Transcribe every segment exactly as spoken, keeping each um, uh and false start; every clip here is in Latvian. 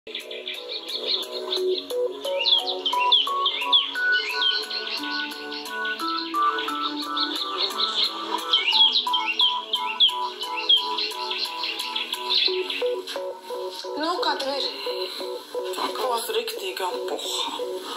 Nu, kā tev ir? Akās riktīgā puha.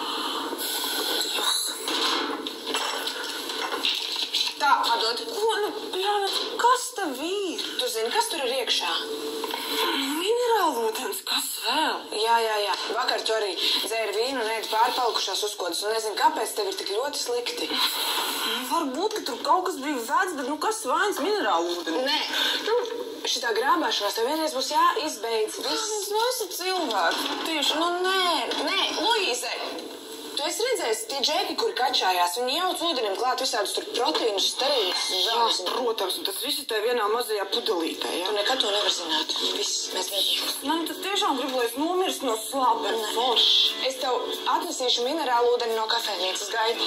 Tā, atdod. Ko, nu, Jāna, kas tev ir? Tu zini, kas tur ir iekšā? Minerālūdens, kas vēl? Jā, jā, jā. Vakar tu arī dzēri vīnu un ēdi pārpalikušās uzkodas, un nezinu, kāpēc tev ir tik ļoti slikti. Varbūt, ka tur kaut kas bija vecs, bet nu kas vainas minerālūdeni? Nē, nu, šitā grābāšanās tev vienreiz būs jāizbeidz viss. Es neesmu cilvēks, nu tieši. Nu, nē, nē, Luīze, tu esi redzējis tie džeki, kuri kačājās, viņi jauc ūdenim klāt visādus tur proteīnus, sterīnus un Jā, zāles. protams, un tas viss ir tajā vienā mazajā pudelītē, jā? Tu nekad to nevar zināt. Viss, mēs redzam. Nē, nu, tad tiešām gribu, lai es nomirst no slāpēm. Forši. Es tev atnesīšu minerālu ūdeni no kafejnīcas, gaidi.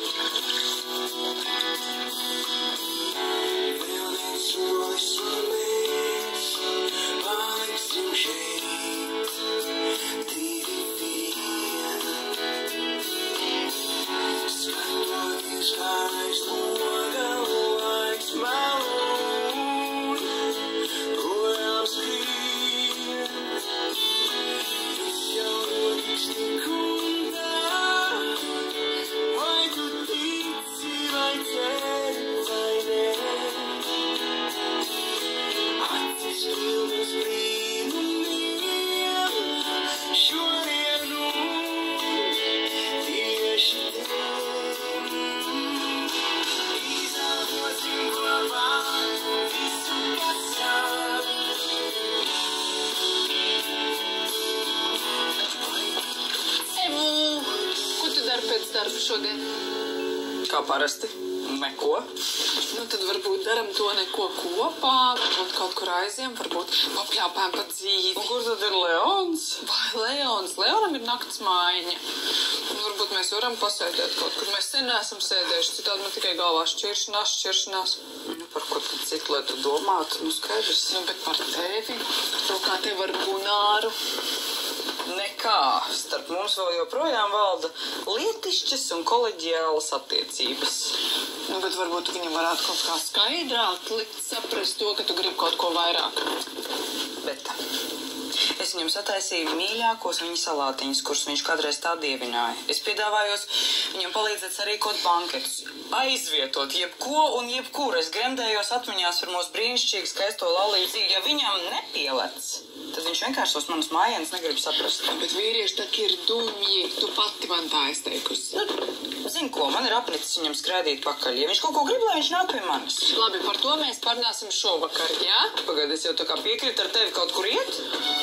Pēc darba šodien. Kā parasti? Neko. Nu, tad varbūt daram to neko kopā, varbūt kaut kur aiziem, varbūt papļāpājam pa dzīvi. Un kur tad ir Leons? Vai Leons? Leonam ir nakts mājiņa. Un varbūt mēs varam pasēdēt kaut kur. Mēs sen neesam sēdējuši, citādi man tikai galvā šķiršanās, šķiršanās. Nu, par ko tad citu, lai tu domātu? Nu, skaidrs. Nu, bet par tevi, par to, kā tev ar Gunāru. Nekā. Starp mums vēl joprojām valda lietišķas un koleģiālas attiecības. Nu, bet varbūt viņam varētu kaut kā skaidrāk likt saprast to, ka tu gribi kaut ko vairāk. Bet es viņam sataisīju mīļākos viņa salātiņus, kurus viņš kādreiz tā dievināja. Es piedāvājos viņam palīdzēt sarīkot banketus, aizvietot jebko un jebkur. Es gremdējos atmiņās par mūsu brīnišķīgu skaisto laulību. Ja viņam nepielec, tad viņš vienkārši tos manas mājienas negrib saprast. Bet vīrieši tak ir dumji, tu pati man tā aizteikusi. Nu, zini ko, man ir apnicis viņam skrēdīt pakaļ. Ja viņš kaut ko grib, lai viņš nāk pie manis. Labi, par to mēs parunāsim šovakar, jā? Pagaid, es jau tā kā piekrītu ar tevi kaut kur iet?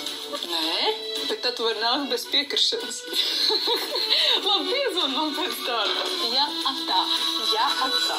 Nē, bet tad tu vari nākt bez piekrišanas. Labi, piezvan man pēc darba. Jā, atā, jā, atā.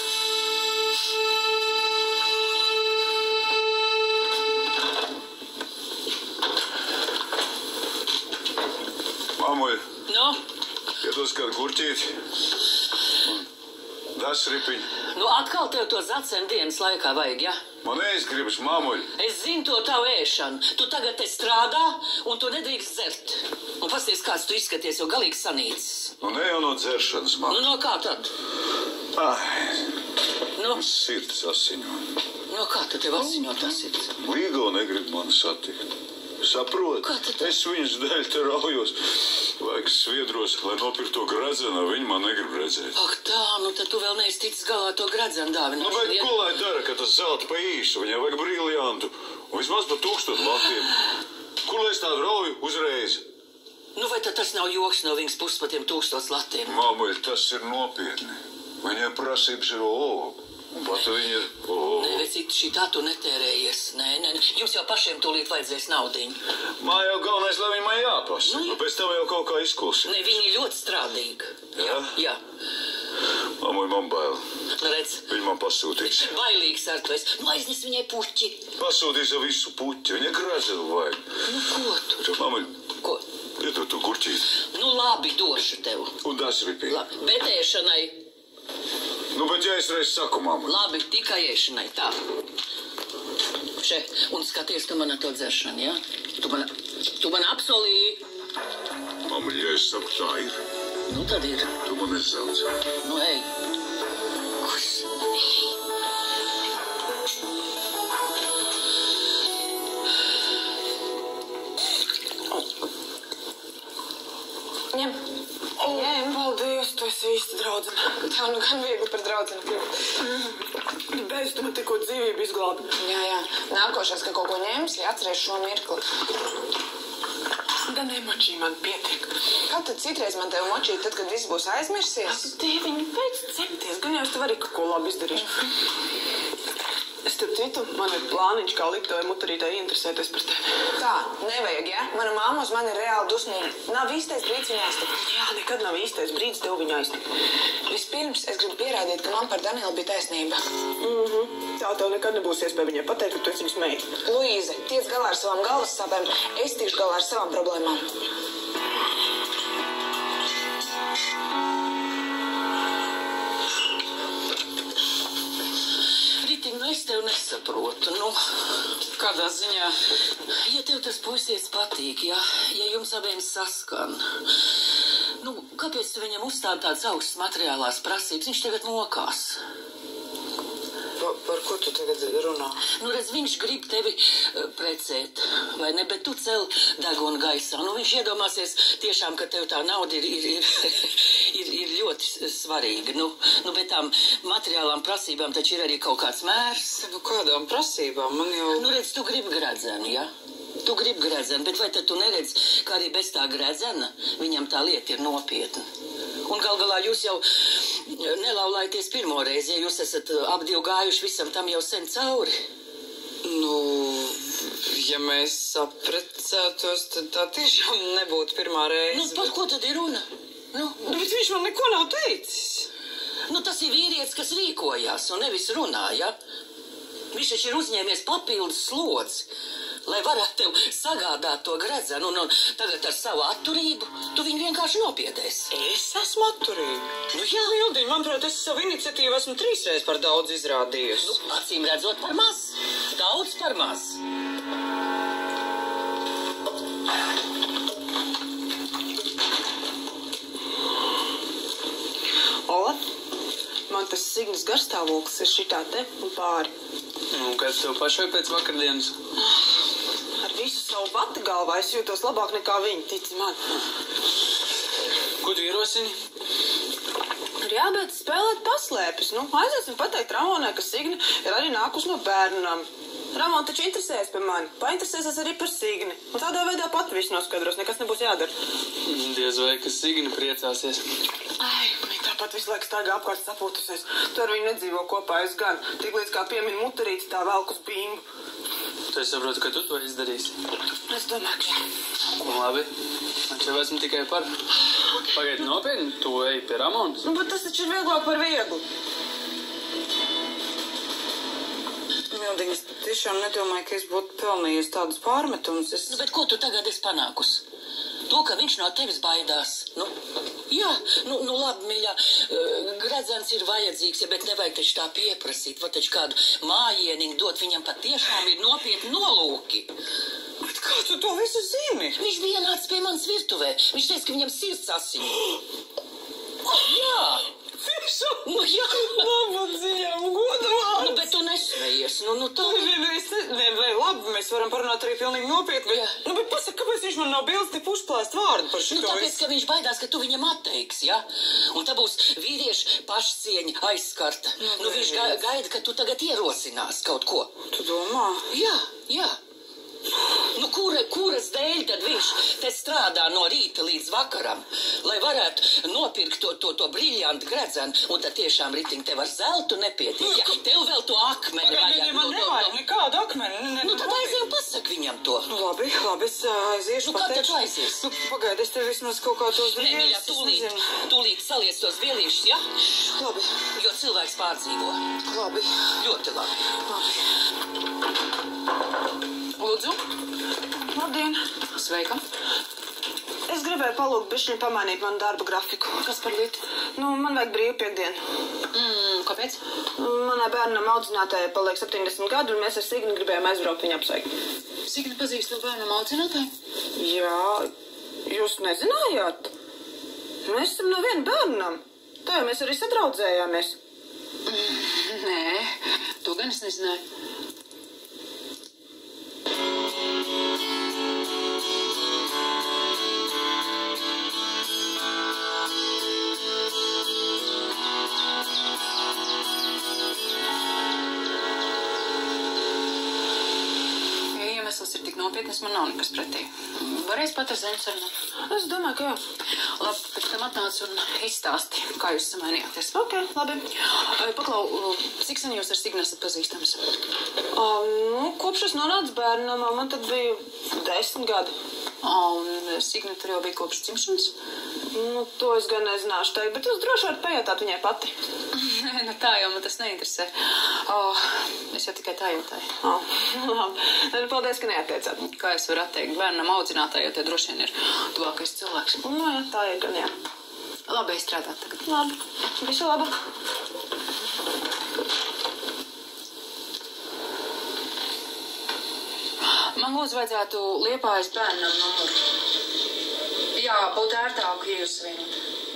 Māmuļ, Nu? iedos kādu gurķīti un dasripiņu. Nu, atkal tev to zacen dienas laikā vajag, ja? Man ēst gribas, māmuļ. Es zinu to tavu ēšanu. Tu tagad te strādā, un tu nedrīkst dzert. Un pasties, kāds tu izskaties, jo galīgi sanīcis. Nu, ne jau no dzeršanas, Nu, māmuļ. no kā tad? Ai, Nu, sirds asiņo. no kā tu tev asiņo tas ir? Līgo negrib mani satikt. Saprot, Kā tad? es viņas dēļ te raujos. Vajag sviedros, lai nopirktu to gradzenu, viņi man negrib redzēt. Ak tā, nu tad tu vēl neesi ticis galā to gradzenu Nu, dāvināšanu, bet ja? ko lai dara, ka tas zelta pa īsu? Viņai vajag briljantu. Un vismaz pa tūkstotu latiem. Kur lai es tādu rauju uzreiz? Nu, vai tad tas nav joks no viņas puses pa tiem tūkstots latiem? Māmuļ, tas ir nopietni. Viņai prasības ir o. Un pat viņi ir o. Nē, vecīt, šī tā tu netērējies. Nē, nē, nē, jums jau pašiem tūlīt vajadzēs naudiņu. Māja jau galvenais, lai viņi man jāpasa. Nu, Nu, pēc tam jau kaut kā izklusi. Nē, viņi ir ļoti strādīgi. Jā? Jā, Māmuļ, man bail. redz. Viņi man pasūtīs. Bailīgs ar to es. Nu, aiznes viņai puķi. Pasūtīs jau visu puķi. Viņa gradzenu vajag. Nu, ko tu? Taču, māmuļ, Ko? iedod tu gurķīt. Nu, labi, došu tev. Un dasripī. Labi, bet ēšanai. Nu, bet ja es reiz saku, māmuļ. Labi, tikai ēšanai, tā. Še, un skaties, ka man ar to dzeršanu, jā? Ja? Tu man Tu man apsolīji. Mamma, ja es saku, tā ir, Nu, tad ir. tu man nesauc. Nu, ej. Kas? Ņem. Ņem. Paldies, tu esi īsti draudzene. Tev nu gan viegli par draudzeni kļūt. Beidz, tu man tikko dzīvību izglābi. Jā, jā. Nākošais, ka kaut ko ņemsi, atceries šo mirkli. Da nemočī man pietiek. Kā tad citreiz man tevi močīt, tad, kad viss būs aizmirsies? Dieviņ, beidz cepties. Gan jau es tev arī kaut ko labi izdarīšu. Es starp citu, man ir plāniņš, kā likt tevai mutarītē interesēties par tevi. Tā, nevajag, ja? Mana mamma uz mani ir reāli dusmīga. Nav īstais brīdis viņu aiztikt. Jā, nekad nav īstais brīdis tev viņu aiztikt. Vispirms es gribu pierādīt, ka man par Danielu bija taisnība. Mhm. Tā tev nekad nebūs iespēja viņai pateikt, ka tu esi viņas meita. Luīze, tiec galā ar savām galvas sāpēm, es tikšu galā ar savām problēmām. Ritiņ, nu es tev nesaprotu, nu. Kādā ziņā? Ja tev tas puisis patīk, ja, ja jums abiem saskan, nu, kāpēc tu viņam uzstādi tādas augstas materiālās prasības? Viņš tagad mokās. Pa, par ko tu tagad runā? Nu, redz, viņš grib tevi uh, precēt, vai ne, bet tu cel degunu gaisā. Nu, viņš iedomāsies tiešām, ka tev tā nauda ir, ir, ir, ir, ir ļoti svarīga. Nu, nu, bet tām materiālām prasībām taču ir arī kaut kāds mērs. Nu, kādām prasībām? Man jau... Nu, redz, tu gribi gredzenu, ja? Tu gribi gredzenu, bet vai tad tu neredz, ka arī bez tā gredzena viņam tā lieta ir nopietna? Un gal galā jūs jau nelaulājaties pirmo reizi, ja jūs esat ap divu gājuši visam tam jau sen cauri. Nu, ja mēs saprecētos, tad tā tiešām nebūtu pirmā reize. Nu, par ko tad ir runa? Nu, Nu, bet viņš man neko nav teicis. nu tas ir vīrietis, kas rīkojās un nevis runā, ja? Viņš taču ir uzņēmies papildus slodzi, lai varētu tev sagādāt to gredzenu, un, un tagad ar savu atturību tu viņu vienkārši nopiedēs. Es esmu atturīga. Nu, jā. Ildiņ, manuprāt, es savu iniciatīvu esmu trīsreiz par daudz izrādījusi. Nu, acīm redzot par maz. Daudz par maz. Ola, man tas Signas garstāvoklis ir šitā te un pāri. Nu, kāds tev pašai pēc vakardienas? Ar visu savu vata galvā es jūtos labāk nekā viņi, tici man. Ko tu ierosini? Ir jābeidz spēlēt paslēpes. Nu, aiziesim pateikt Ramonai, ka Signa ir arī nākus no bērnam. Ramona taču interesējas par mani, painteresēsies arī par Signi. Un tādā veidā pat visu noskaidros, nekas nebūs jādara. Diez vai, ka Signa priecāsies. Ai, viņa tāpat visu laiku staigā apkārt sapūtusies. Tu ar viņu nedzīvo kopā, es gan. Tiklīdz kā piemin mutarīti, tā velk uz bimbu. Tu es saprotu, ka tu to izdarīsi. Es domāju, ka jā. Un labi, es jau esmu tikai par. Pagaidi nopietni, tu ej pie Ramonas. Nu, bet tas taču ir vieglāk par vieglu. Mildiņ, es tiešām nedomāju, ka es būtu pelnījusi tādus pārmetumus. Es... Nu, bet ko tu tagad esi panākusi? To, ka viņš no tevis baidās. Nu, jā, nu, nu labi, mīļā, gredzens ir vajadzīgs, ja, bet nevajag taču tā pieprasīt, vai taču kādu mājieniņu dot, viņam patiešām ir nopietni nolūki. Bet kā tu to visu zini? Viņš bija nācis pie manas virtuvē. Viņš teica, ka viņam sirds asiņo. Jā. Tiešām? Nu, jā. Labi, dziļām, godavāt. Nu, bet tu nesmējies. Nu, nu, tā. Nē, nē, es ne, nē, nē, labi, mēs varam parunāt arī pilnīgi nopietni. Jā. Nu, bet pasaka, kāpēc viņš man nav bildes te pušplāst vārdu par šito Nu, tāpēc, visu? ka viņš baidās, ka tu viņam atteiksi, ja? Un tā būs vīrieša pašcieņa aizskarta. Nu, Nu, viņš ga gaida, ka tu tagad ierosinās kaut ko. Tu domā? Jā, jā. Nu, kura, kuras dēļ tad viņš te strādā no rīta līdz vakaram, lai varētu nopirkt to, to, to briljantu gredzenu, un tad tiešām ritiņ tev ar zeltu nepietiek, ja? Tev vēl to akmeni Pagaid, vajag. man Nu, nevajag nu, nekādu akmeni. Ne, nu, tad labi. aiziem pasak viņam to. Nu, labi, labi, es ā, aiziešu. Nu, kā tad pateikšu. aizies? Nu, pagaidi, es tev vismaz kaut kā tos Nē, mīļā, vielies, es tūlīt, nezinu. tūlīt saliec tos vielīšus, ja? Labi, Jo cilvēks pārdzīvo. labi, Ļoti labi. labi. Lūdzu. Labdien! Sveika. Es es gribēju palūgt bišķiņu pamainīt manu darba grafiku. Kas par lietu? Nu, man vajag brīvu piekdienu. Mm, kāpēc? Manai bērnam audzinātājai paliek septiņdesmit gadu, un mēs ar Signi gribējām aizbraukt viņu apsveikt. Signi pazīst to bērnam audzinātāju? Jā, jūs nezinājāt? Mēs esam no viena bērnam. Tā jau mēs arī sadraudzējāmies. Mm, nē, to gan es nezināju. Tas ir tik nopietnas, man nav nekas pretī. Varēs pat ar zemi sarunāt? Es domāju, ka jā. Labi, pēc tam atnāc un izstāsti, kā jūs samainījāties. Ok, labi. Paklau, cik sen jūs ar Signi esat pazīstams? Um, nu, kopš es nonācu bērnam, man tad bija desmit gadi. Un Signi tur jau bija kopš dzimšanas? Nu, to es gan nezināšu teikt, bet jūs droši varat pajautāt viņai pati. Nē, nu tā jau man tas neinteresē. Oh, es jau tikai tā jautāju. Oh, labi. Paldies, ka neatteicāt. Kā es varu atteikt bērnam audzinātāju, jo tie droši vien ir tuvākais cilvēks. Nu, jā, tā ir gan, jā. Labi, es strādāt tagad. Labi, visu labu. Man lūdzu vajadzētu Liepājas bērnam numuru. Jā, būtu ērtāk, ja jūs vienot.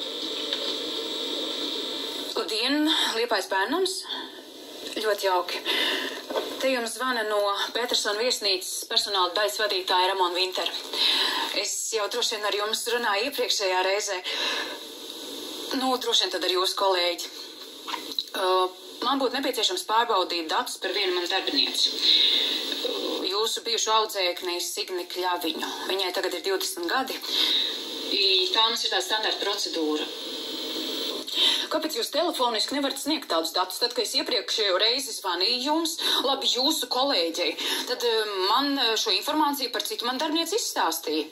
Labdien, Liepājas bērnams. Ļoti jauki. Te jums zvana no Petersona viesnīcas personāla daļas vadītāja Ramona Vintera. Es jau droši vien ar jums runāju iepriekšējā reizē. Nu, droši vien tad ar jūsu kolēģi. Uh, man būtu nepieciešams pārbaudīt datus par vienu manu darbinieci. Jūsu bijušu audzēkni Signi Kļaviņu. Viņai tagad ir divdesmit gadi. I tā mums ir tā standarta procedūra. Kāpēc jūs telefoniski nevarat sniegt tādus datus? Tad, kad es iepriekšējo reizi zvanīju jums, labi jūsu kolēģei, tad man šo informāciju par citu man darbinieci izstāstīja.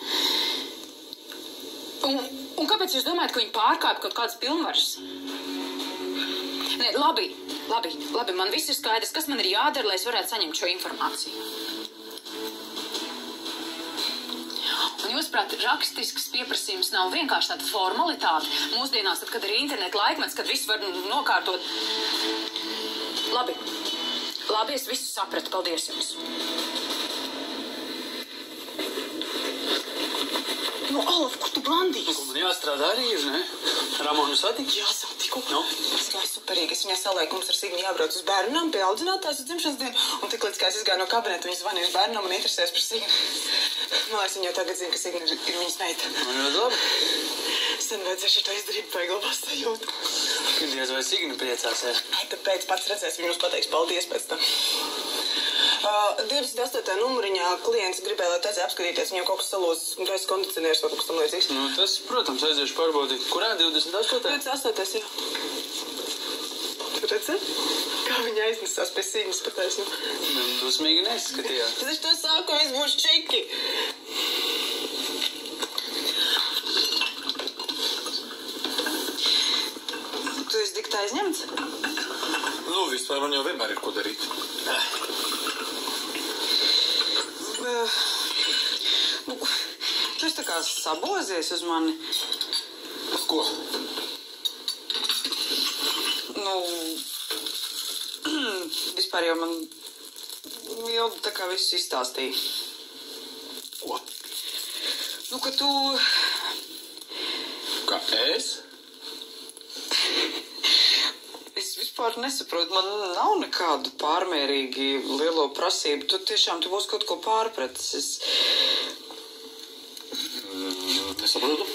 Un, un kāpēc jūs domājat, ka viņi pārkāpj kaut kādas pilnvaras? Nē, labi, labi, labi, man viss ir skaidrs, kas man ir jādara, lai es varētu saņemt šo informāciju. Un jūs, prāt, rakstisks pieprasījums nav vienkārši tāda formalitāte. Mūsdienās, tad, kad ir interneta laikmets, kad viss var nokārtot. Labi, labi, es visu sapratu. Paldies jums. Nu, Olaf, kur tu blandīsi? Man jāstrādā arī ir, ne? Ramonu satiku? Jā, satiku. Nu? Tas gāja superīgi. Es viņai salēju, ka mums ar Signi jābrauc uz bērnam pie audzinātājas uz dzimšanas dienu. Un tik līdz kā es izgāju no kabineta, viņa zvanīja uz bērnam un interesēs par Signi. Nu, es viņu jau tagad zinu, ka Signi ir, ir viņas meita. Man ļoti labi. Sen vajadzēja šito izdarīt, paiglabās sajūtu. Diez vai Signi priecāsies? Ai, tad pēc pats redzēs, viņa mums pateiks paldies pēc tam. Uh, divdesmit astotajā numuriņā klients gribēja, lai taisē apskatīties, viņam kaut kas salūzis gaisa kondicionieris vai kaut kas tam līdzīgs. Nu, tas, protams, aiziešu pārbaudīt. Kurā divdesmit astotajā? divdesmit astotajā, jā. Tu redzi? Kā viņa aiznesās pie Signas pataisnu? Dusmīgi neizskatījās. Tad es to sāku, ka viss būs čiki. Tu esi diktā aizņemts? Nu, vispār man jau vienmēr ir ko darīt. Uh, nu, tu esi tā kā sabozies uz mani. Ko? Nu, vispār jau man jau tā kā viss izstāstīja. Ko? Nu, ka tu... Kā es? Es vispār nesaprotu, man nav nekādu pārmērīgi lielo prasību. Tu tiešām tu būsi kaut ko pārpratis. Es... Mm, nesaprotu.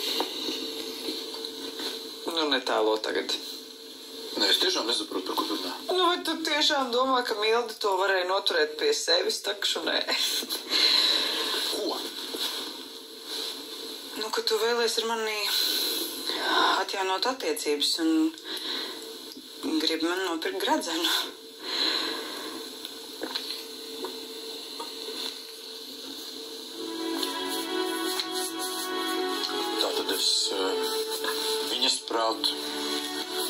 Nu, netēlo tagad. Nē, es tiešām nesaprotu, par ko tu runā. Nu, vai tu tiešām domā, ka Mildi to varēja noturēt pie sevis, takšu nē? Ko? Nu, ka tu vēlies ar mani atjaunot attiecības un gribi man nopirkt gradzenu. Tātad es uh, viņas prāt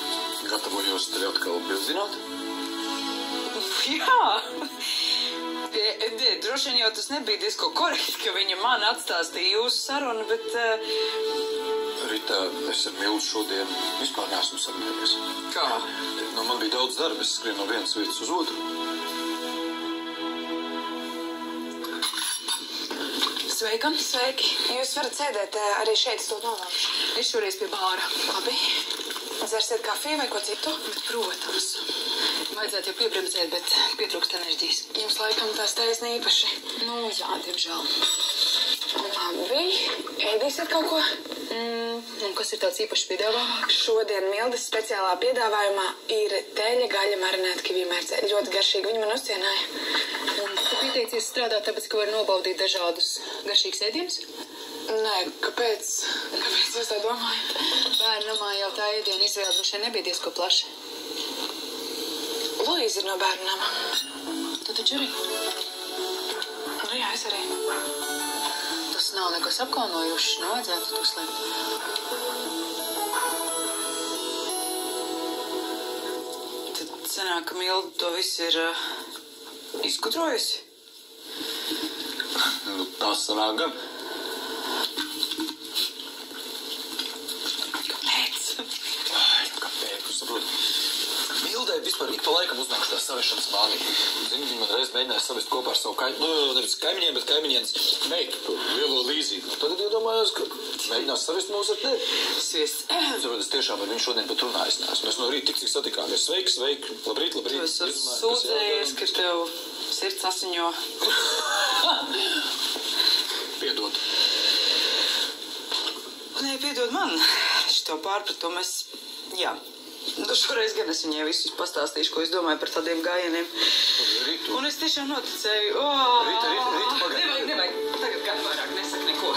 gatavojos tevi atkal bildzināt? Jā, E, de, droši vien jau tas nebija diezko korekti, ka viņa man atstāstīja jūsu sarunu, bet... Uh... Rita, es ar Mildu šodien vispār neesmu sarunājies. Kā? Nu, man bija daudz darba, es skrienu no vienas vietas uz otru. Sveika. Sveiki. Jūs varat sēdēt arī šeit, es to nolēmu. Es šoreiz pie bāra. Labi. Dzersiet kafiju vai ko citu? Bet, protams. Vajadzētu jau piebremzēt, bet pietrūkst enerģijas. Jums laikam tās taisni īpaši. Nu, jā, diemžēl. Labi. Ēdīsiet kaut ko? Mm, un kas ir tāds īpašs piedāvājumā? Šodien Mildas speciālā piedāvājumā ir teļa gaļa marinēta kivī mērcē. Ļoti garšīgi. Viņi man uzcienāja. Un tu pieteicies strādāt, tāpēc, ka var nobaudīt dažādus garšīgus ēdienus? Nē, kāpēc? Kāpēc jūs tā domājat? Bērnamā jau tā ēdiena izvēle droši vien nebija diezko plaša. Luīza ir no bērnama. Tu taču arī? Nu jā, es arī. Tas nav nekas apkaunojušs, nevajadzētu to slēpt. Tad sanāk, ka Milda to viss ir uh, izgudrojusi? Nu, tas sanāk gan. Mildai vispār ik pa laikam uznāks tā savešanas mānija. Zini, viņa man reiz mēģināja savest kopā ar savu kaimiņu, nu, nevis kaimiņiem, bet kaimiņienes meitu, lielo līzīgu. Tagad iedomājos, ka mēģinās savest mūs ar tevi. Sviests. Saprot, es tiešām ar viņu šodien pat runājis neesmu. Mēs no rīta tik cik satikāmies. Sveiki, sveiki, labrīt, labrīt. Tu esi sūdzējies, ka tev sirds asiņo. Piedod. Nē, piedod man. Šito pārpratumu es, jā. Nu, šoreiz gan es viņai visus pastāstīšu, ko es domāju par tādiem gājieniem. Rītu. Un es tiešām noticēju. Oh, Rīta, Rīta, Rīta, pagaid. Nevajag, nevajag. Tagad gan vairāk nesaka neko.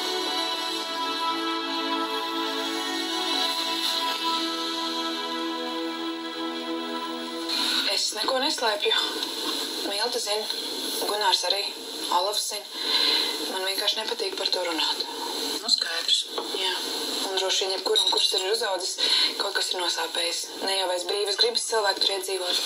Es neko neslēpju. Milda zina, Gunārs arī, Olafs zina. Man vienkārši nepatīk par to runāt. Nu, skaidrs. Jā. Un droši vien jebkuram, kurš tur ir uzaudzis, kaut kas ir nosāpējis. Ne jau vairs brīvas gribas cilvēku tur iedzīvot.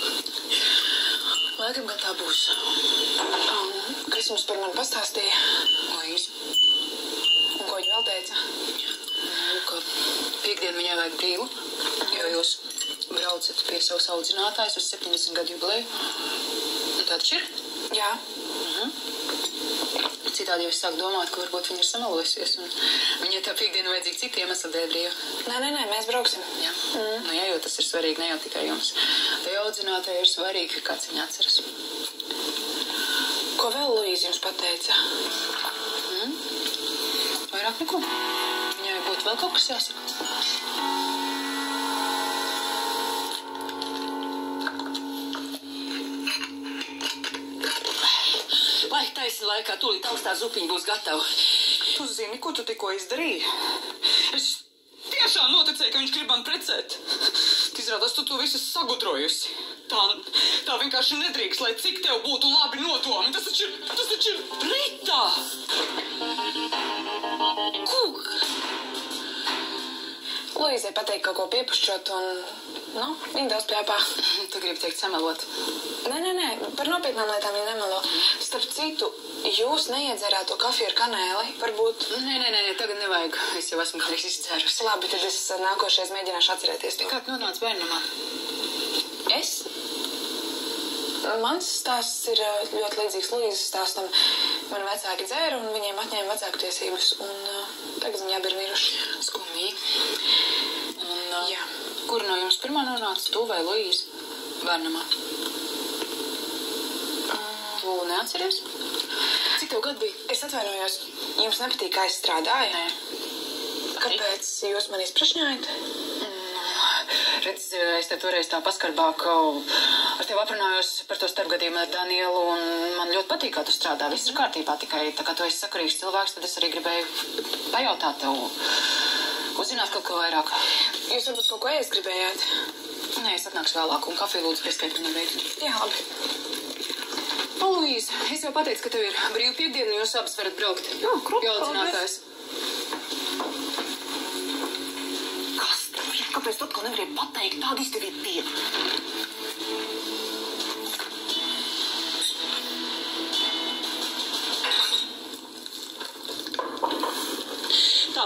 Laikam gan tā būs. Um, kas jums par mani pastāstīja? Līdz. Un ko viņa vēl teica? Nu, ka piekdien viņai vajag brīvu, jo jūs braucat pie savas audzinātājas uz septiņdesmit gadu jubileju. Un tā taču ir? Jā. Citādi jau es sāku domāt, ka varbūt viņa ir samalojusies, un viņai tā piekdiena vajadzīga cita iemesla dēļ brīva. Nē, nē, nē, mēs brauksim. Jā, mm. Nu jā, jo tas ir svarīgi, ne jau tikai jums. Tai audzinātāji ir svarīgi, ka kāds viņa atceras. Ko vēl Luīza jums pateica? Mm. Vairāk neko. Viņai būtu vēl kaut kas jāsaka. Lai taisi laikā, tūlīt augstā zupiņa būs gatava. Tu zini, ko tu tikko izdarīji? Es tiešām noticēju, ka viņš grib man precēt. Izrādās, tu to visu sagudrojusi. Tā, tā vienkārši nedrīkst, lai cik tev būtu labi nodomi. Tas taču ir, tas taču ir Rita! Kuk! Luīzai pateikt kaut ko piepušķot un, nu, viņa daudz pļāpā. Tu gribi teikt samelot. Nē, nē, nē, par nopietnām lietām viņa nemelo. Starp citu, jūs neiedzerāt to kafiju ar kanēli, varbūt... Nē, nē, nē, tagad nevajag. Es jau esmu kādreiz izdzērusi. Labi, tad es nākošais mēģināšu atcerēties to. Kā tu nonāc bērnamā? Es? Mans stāsts ir ļoti līdzīgs Luīzas stāstam. Mani vecāki dzēra un viņiem atņēma vecāku tiesības. Un uh, tagad viņi abi ir miruši. Skumīgi. Un, uh, Jā. Kur no jums pirmā nonāca, tu vai Luīza? Bērnamā. Tu neatceries? Cik tev gadu bija? Es atvainojos, jums nepatīk, kā es strādāju? Nē. Kāpēc jūs man izprašņājat? Redz, es te toreiz tā paskarbāk ar tevi aprunājos par to starpgadījumu ar Danielu, un man ļoti patīk, kā tu strādā. Viss ir kārtībā, tikai tā kā tu esi sakarīgs cilvēks, tad es arī gribēju pajautāt tev, uzzināt kaut ko vairāk. Jūs varbūt kaut ko ēst gribējāt? Nē, es atnākšu vēlāk, un kafiju lūdzu pieskait viņam beigt. Jā, labi. O, Luīza, es jau pateicu, ka tev ir brīva piekdiena, un jūs abas varat braukt. Jā, krupi, Jāaudzinātājs. Kāpēc tu atkal nevarēji pateikt tādu izdevību dienu?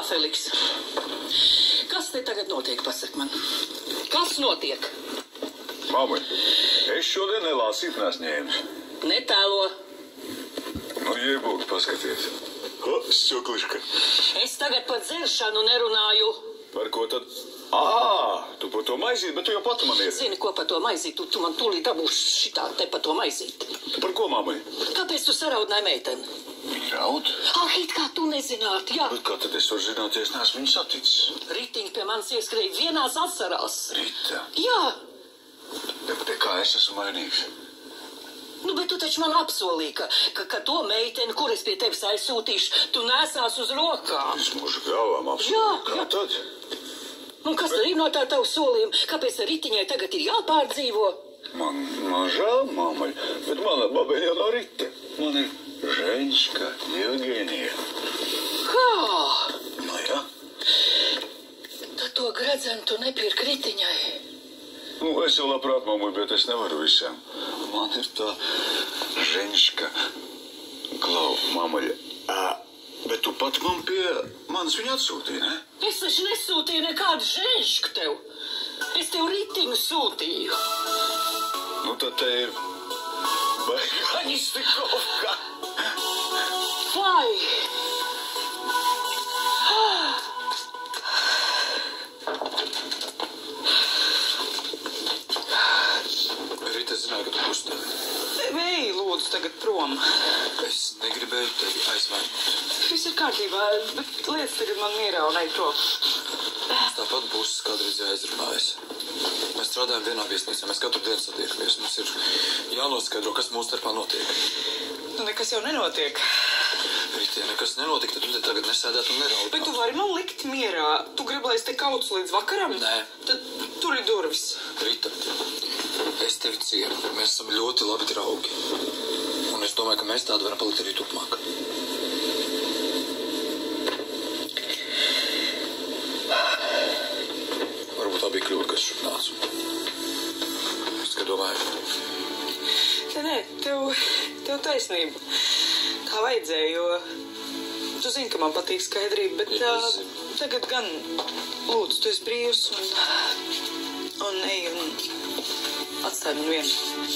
Feliks, kas te tagad notiek, pasak man? Kas notiek? Māmuļ, es šodien nelāsīt nesņēmis. Netēlo. Nu, jebūk, paskaties. Ha, šķokliška. Es tagad par dzeršanu nerunāju. Par ko tad? Ā, tu par to maizīt, bet tu jau pati man ieri. Zini, ko par to maizīt? Tu, tu man tūlīt dabūsi šitā te par to maizīt. Par ko, māmuļ? Kāpēc tu saraudināji meiteni? Raud? Ah, it kā tu nezinātu, jā. Bet kā tad es varu zināt, ja es neesmu viņu saticis? Ritiņi pie manis ieskrēja vienās asarās. Rita? Jā. Bet te kā es esmu vainīgs? Nu, bet tu taču man apsolīji, ka, ka, ka to meiteni, kur es pie tevis aizsūtīšu, tu nesās uz rokām. Es mūžu galvām apsolīju. Jā, Kā jā. tad? Un kas tad ir no tā tavu solījumu? Kāpēc ar Ritiņai tagad ir jāpārdzīvo? Man, man žēl, māmuļ, bet mana babeļa jau nav Rita. Man ir Ženška, Evgenija. Kā? Nu, jā. Tad to gredzenu tu nepirk Ritiņai. Nu, es jau labprāt, māmuļ, bet es nevaru visiem. Man ir tā Ženška. Klau, māmuļ, ā, bet tu pat man pie manis viņu atsūtīji, ne? Es taču nesūtīju nekādu ženšku tev. Es tev Ritiņu sūtīju. Nu, tad te ir Baigāņistikovka. Vai? Rita, es zināju, ka tu būsi tevi. Ej, lūdzu, tagad prom. Es negribēju tevi aizvainot. Viss ir kārtībā, bet lietas tagad man mierā un ej prom. Mums tāpat būs kādreiz jāizrunājas. Mēs strādājam vienā viesnīcā, mēs katru dienu satiekamies. Mums ir jānoskaidro, kas mūsu starpā notiek. Nu, nekas jau nenotiek. Rita, ja nekas nenotika, tad tu te tagad nesēdētu un neraudātu. Bet tu vari man likt mierā. Tu gribi, lai es te kaucu līdz vakaram? Nē. Tad tur ir durvis. Rita, es tevi cienu. Mēs esam ļoti labi draugi. Un es domāju, ka mēs tādi varam palikt arī turpmāk. Varbūt tā bija kļūda, kas šur nāca. Es tikai domāju. Nē, nē, tev, tev taisnība. Tā vajadzēja, jo tu zini, ka man patīk skaidrība, bet Jā, uh, es zinu. tagad gan, lūdzu, tu esi brīvs un, un ej un atstāj man vienu.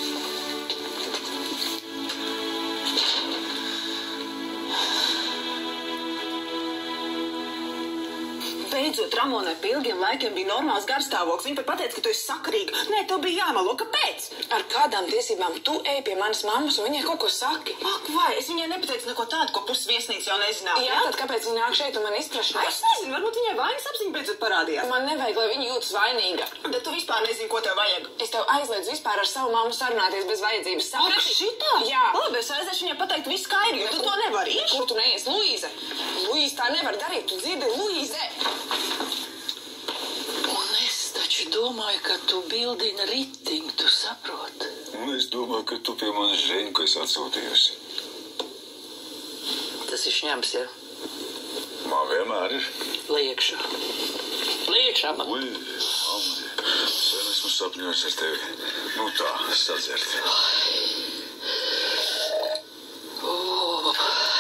Beidzot, Ramonai pie ilgiem laikiem bija normāls garstāvoklis. Viņa pat pateica, ka tu esi sakarīga. Nē, tev bija jāmelo. Kāpēc? Ar kādām tiesībām tu ej pie manas mammas un viņai kaut ko saki? Ak, vai, es viņai nepateicu neko tādu, ko puses viesnīca jau nezināja. Jā, tad kāpēc viņa nāk šeit un man izprašanās? Es nezinu, varbūt viņai vainas apziņa beidzot parādījās. Man nevajag, lai viņa jūtas vainīga. Bet tu vispār nezini, ko tev vajag. Es tev aizliedzu vispār ar savu mammu sarunāties bez vajadzības. Ak, Saprati? šitā? Jā. Labi, es aiziešu viņai pateikt visu skaidri, jo tu to nevari. Kur tu neies, Luīze? Luīze tā nevar darīt, tu dzirdi, Luīze? Un es taču domāju, ka tu bildini Ritiņu, tu saproti. Un es domāju, ka tu pie manis Ženku esi atsūtījusi. Tas ir šņams, ja? Man vienmēr ir. Lai iekšā. Lai iekšā man. Ui, mamma, sen esmu sapņojis ar tevi. Nu tā, sadzert. O,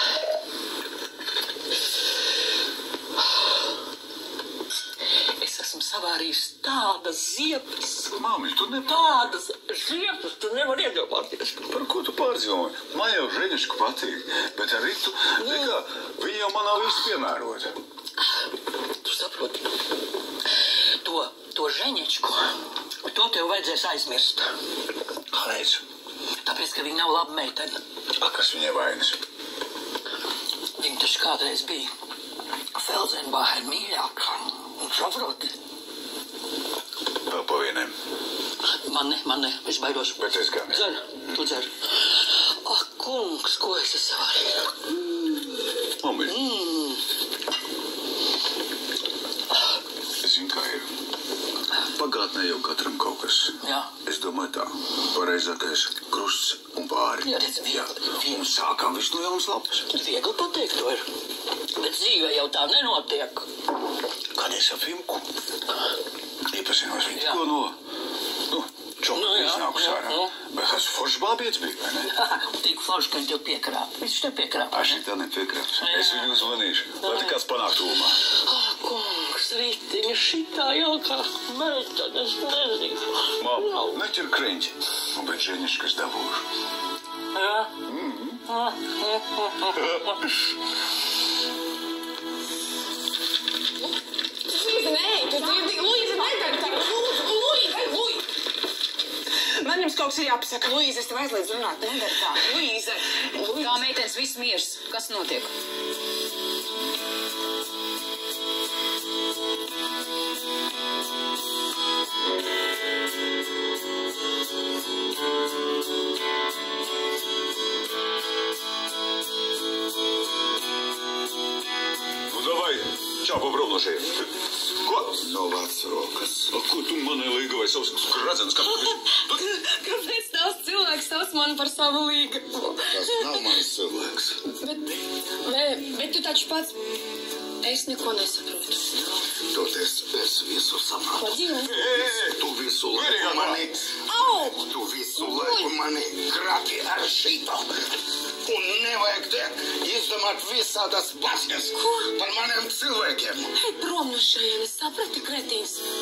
es esmu savārījusi tādas ziepes. Māmiņ, tu ne... Tādas ziepes, tu nevar iedomāties. Par ko tu pārdzīvoji? Man jau Ženeška patīk, bet ar Ritu, nekā, viņa jau man nav īsti piemērota. Tu saproti, to, to Ženečku, to tev vajadzēs aizmirst. Kāpēc? Tāpēc, ka viņa nav laba meitene. A, kas viņai vainas? Viņa taču kādreiz bija Felsenbacher mīļākā. Un saproti? Vēl pa vieniem. Man ne, man ne, es baidos. Bet es gan. Dzer, tu dzer. Ak, kungs, ko es esmu savārīju? Māmiņ. Mm. Zini, kā ir. Pagātnē jau katram kaut kas. Jā. Es domāju tā, pareizākais krusts un pāri. Jā, redz, viegli, viegli. Un sākām visu no jaunas lapas. Viegli pateikt to ir. Bet dzīvē jau tā nenotiek. Kad es ap Imku iepazinos viņu Jā. tikko no, nu, čoku Nu, jā, iznākus jā, ārā. nu. Bet tas foršs bābietis bija, vai ne? Tik forši, ka viņš tev piekrāp. Viņš tev piekrāp. Aš tā nepiekrāps. Es viņu uzvanīšu, lai te kāds panāk tūmā. Ah, kungs, rītiņa šitā jaukā meitene, es nezinu. Mam, neķer kreņķi. Nu, bet ženiškas dabūšu. Jā? Luīza, nē, tu dzirdi, Luīza, nedari tā, Lūdzu, Luīza, Luīza. Man jums kaut kas ir jāpasaka, Luīza, es tev aizliedzu runāt, nedari tā, Luīza. Kā meitenes viss miers, kas notiek? Nu, davai, čāpo prom no šeit. Ko? No vāc rokas. O, ko tu manai līga vai savus kradzenes, kā tu visu? Kāpēc tavs cilvēks tavs man par savu līgu? Tas nav mans cilvēks. Bet, bet, bet tu taču pats, es neko nesaprotu. Toties es visu saprotu. Ko dzīvo? Tu visu laiku mani... Au! Tu visu laiku mani krapi ar šito. Un nevajag te izdomāt visādas basņas par maniem cilvēkiem. Ej prom no šajienes, saprati, kretīns.